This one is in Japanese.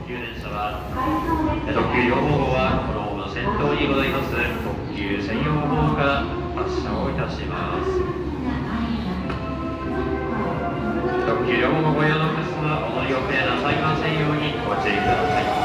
急電車は特急4号はこのホームの先頭にございます特急専用ホームから発車をいたします。特急4号ご利用のお客様、お乗り遅れなさいませんようにご注意ください。